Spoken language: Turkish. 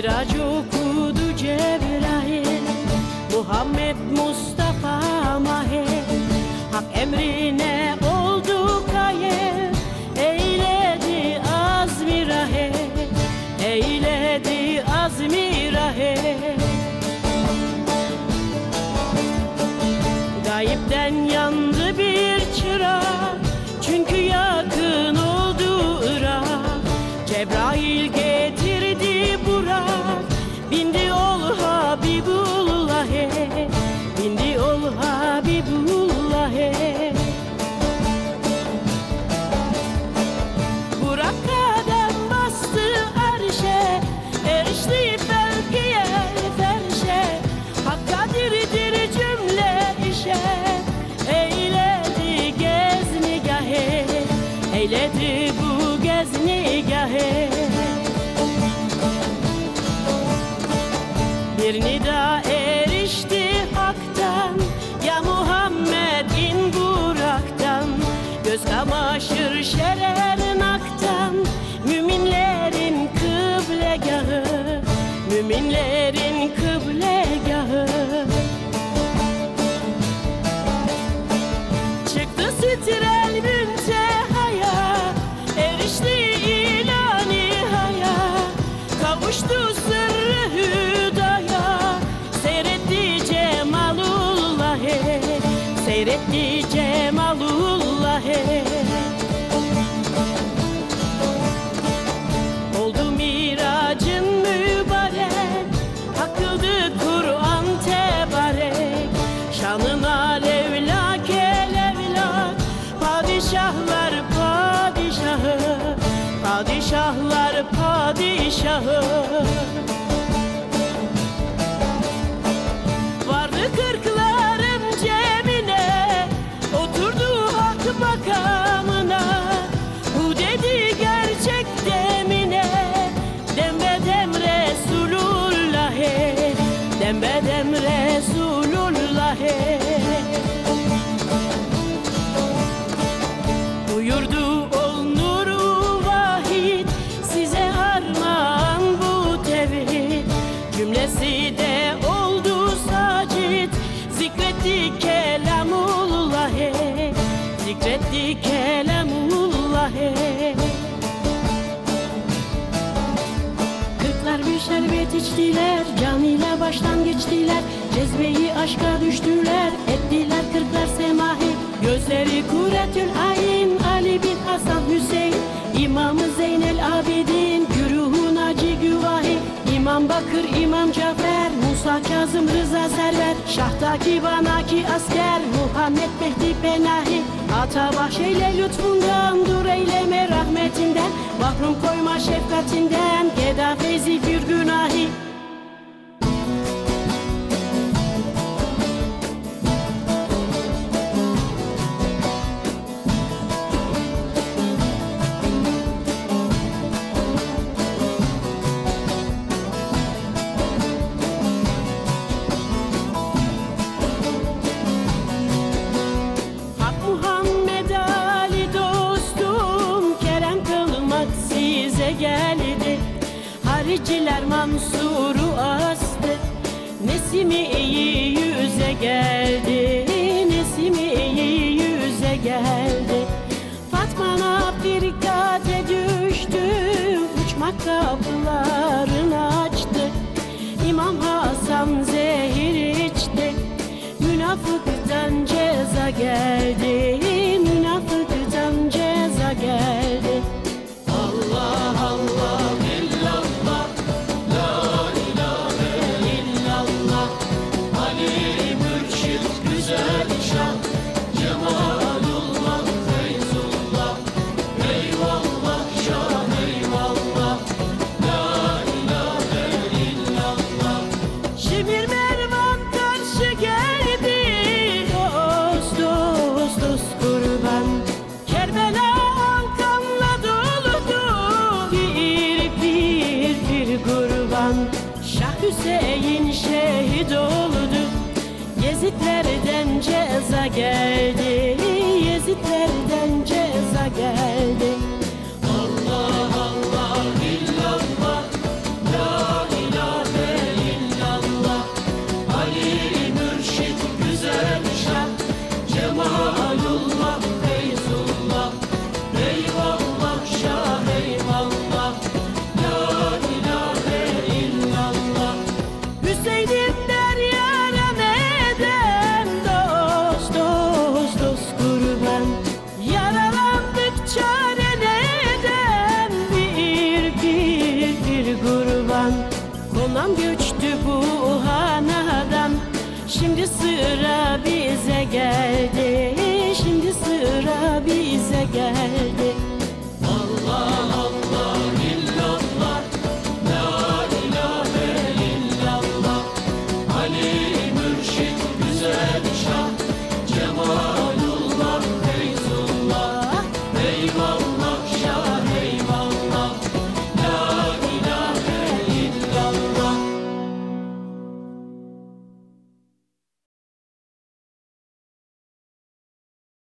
Miraç okudu Cebrail, Muhammed Mustafa Mahir, Hak emrine oldu kayır, eyledi azmi rahe, eyledi azmi rahe. Gayipten yandı bir çırak, çünkü yakın oldu Irak. Cebrail getirdi Burak, bindi ol Habibullah'e, bindi ol Habibullah'e. Burak kadem bastı arşe, erişti belkiye ferşe, Hakk'adirdir cümle işe, eyledi gez nigahı, eyledi bu gez nigahı. Bir nida erişti Hak'tan, ya Muhammed in Burak'tan, göz kamaşır şerer naktan, müminlerin kıblegahı, müminlerin kıblegahı. Çıktı sitrel müntehaya, erişti ila nihaya, kavuştu sırrı hüdaya, seyretti cemalullah'e, seyretti cemalullah'e. Oldu miracın mübarek, Hak kıldı Kur'an tebarek, şanına levlak elevlak, padişahlar padişahı, padişahlar padişahı. Vardı kırkların cemine, oturdu Hak makamına, bu dedi gerçek demine, dembedem Resulullah'e, dembedem Resulullah'e. Buyurdu ol nuru vahid, size armağan bu tevhid, cümlesi de oldu sacit, zikretti kelamullah'e, zikretti kelamullah'e. Kırklar bir şerbet içtiler, canıyla baştan geçtiler, cezbeyi aşka düştüler, ettiler kırklar semahi. Gözleri kuretül ayn, Ali bin Hasan Hüseyin, İmam-ı Zeynel Abidin, güruhu Naci Güvahi, İmam Bakır, İmam Cafer, Musa Kazım Rıza Server, Şahtaki Banaki Asker, Muhammed Mehdi Penahi. Ata bahşeyle lütfundan, dur eyleme rahmetinden, mahrum koyma şefkatinden, geda feyzi bir günahi. Geldi hariciler Mansur'u astı, Nesimi iyi yüze geldi, Nesimi iyi yüze geldi. Fatma'na firkate düştü, uçmak kapılarını açtı, İmam Hasan zehir içti, münafıktan ceza geldi, münafıktan ceza geldi. Allah Allah illallah, la ilahe illallah, Ali Mürşid güzel şah, Cemalullah Feyzullah, eyvallah şah eyvallah, la ilahe illallah. Şimir Mervan karşı geldi, dost dost dost kurban, Kerbela kurban. Şah Hüseyin şehit oldu, Yezidlerden ceza geldi, Yezidlerden ceza geldi. Allah Allah illallah, la ilahe Babam göçtü bu hanadan, şimdi sıra bize geldi, şimdi sıra bize geldi.